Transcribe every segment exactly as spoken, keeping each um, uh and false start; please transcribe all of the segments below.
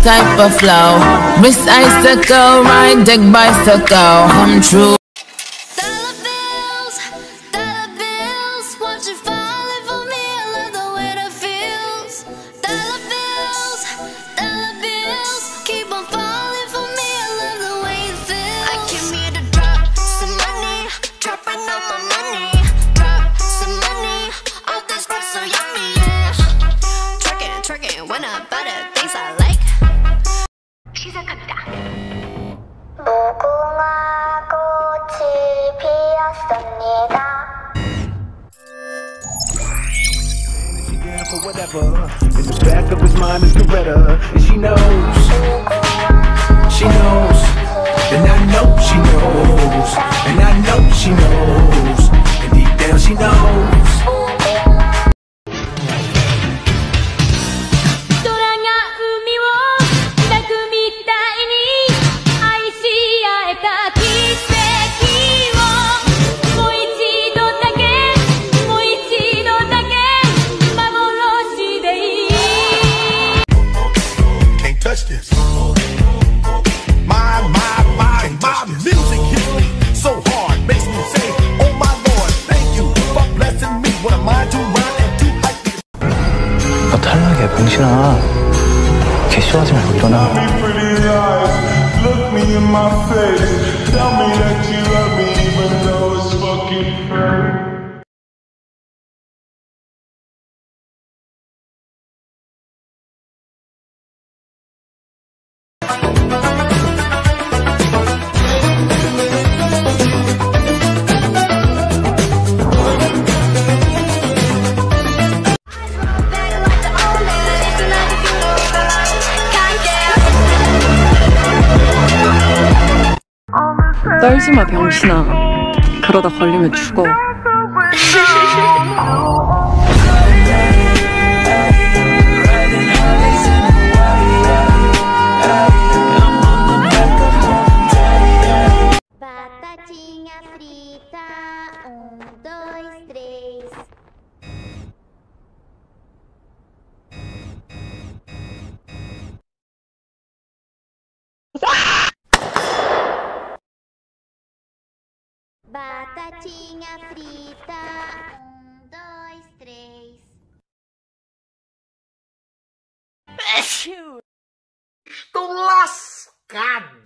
type of flow. Miss Icicle, ride deck bicycle, come true. Dollar bills, dollar bills, watch it falling for me. I love the way that feels. Dollar bills, dollar bills, keep on falling for me. I love the way it feels. I came here to drop some money, dropping all my money. Drop some money, all this stuff so yummy, yeah. Twerking, twerking, when I buy the things I like. 시작합니다. 무궁화 꽃이 피었습니다. For whatever, in the back of his mind is Coretta, and she knows, she knows, and I know she knows, and I know she knows, and deep down she knows. This. My, my, my, my music hits me so hard, makes me say, oh my Lord, thank you for blessing me. What am I to run and to hype? 너 탈락이야, 병신아. 개쇼하지 말고 일어나. Look me in my face. Tell me that you love me even though it's fucking fake. 떨지마 병신아. 그러다 걸리면 죽어. Batatinha frita, um, dois, três. Batatinha frita, um, dois, três. Estou lascado.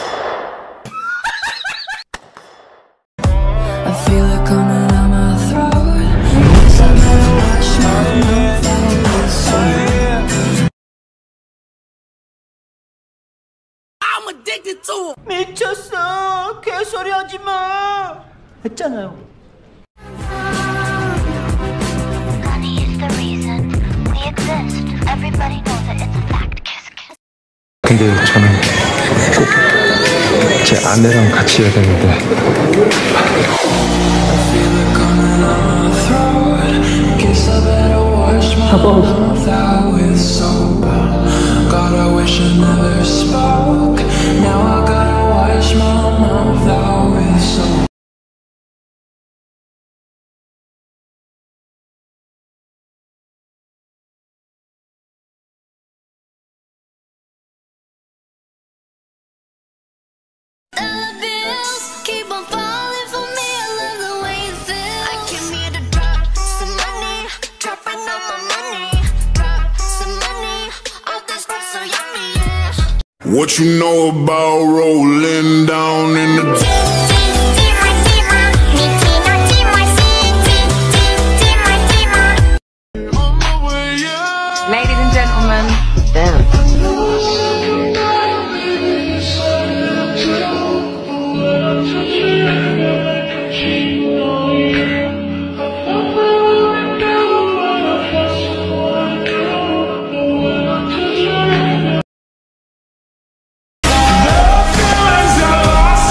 I feel it coming out my throat. Guess I better watch my mouth. I'm addicted to it. 미쳤어. 개소리 하지 마. 했잖아요. Money is the reason we exist. Everybody knows it. It's a fact. Kiss, kiss. 근데 저는 꼭 제 아내랑 같이 해야 되는데. Dollar bills, keep on falling for me. I love the way it feels. I came here to drop some money, dropping all my money. Drop some money, all this stuff so yummy, yeah. What you know about rolling down in the Ladies and gentlemen, dance. Feelings are lost.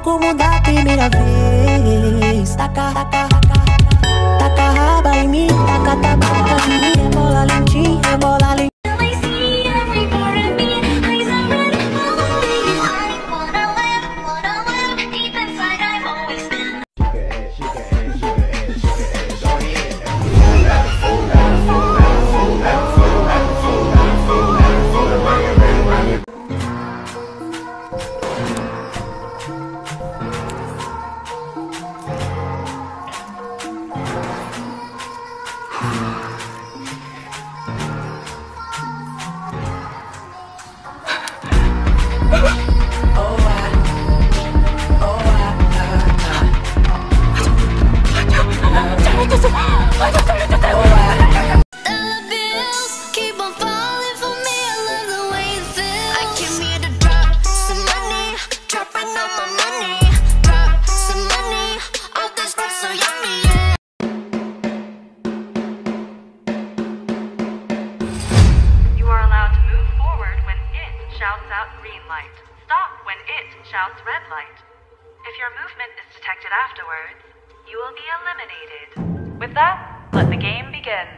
como da primeira vez. Taca, taca, taca, taca raba em mim, taca, taca, taca em mim. Rebola lentinho, rebola lentinho. Shouts out green light. Stop when it shouts red light. If your movement is detected afterwards, you will be eliminated. With that, let the game begin.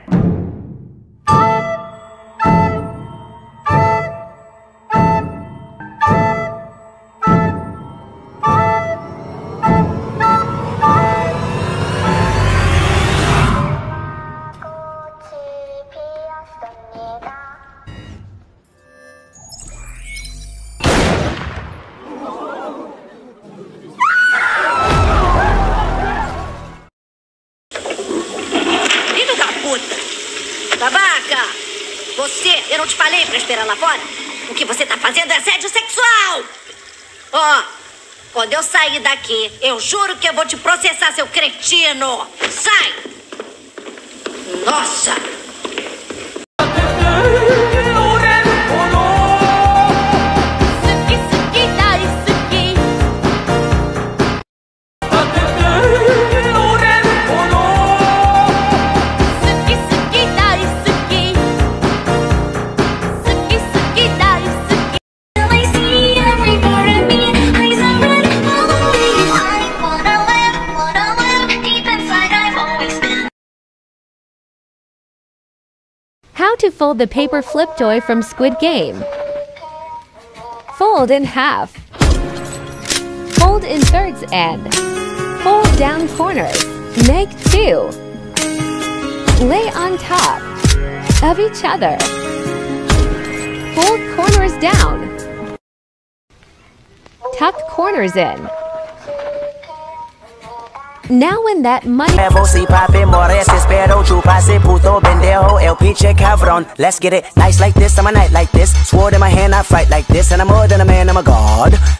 Babaca! Você, eu não te falei pra esperar lá fora? O que você tá fazendo é assédio sexual! Ó, oh, quando eu sair daqui, eu juro que eu vou te processar, seu cretino! Sai! Nossa! How to fold the paper flip toy from Squid Game. Fold in half. Fold in thirds and fold down corners. Make two. Lay on top of each other. Fold corners down. Tuck corners in. Now when that money let's get it nice like this, I'm a knight like this. Sword in my hand, I fight like this. And I'm more than a man, I'm a god.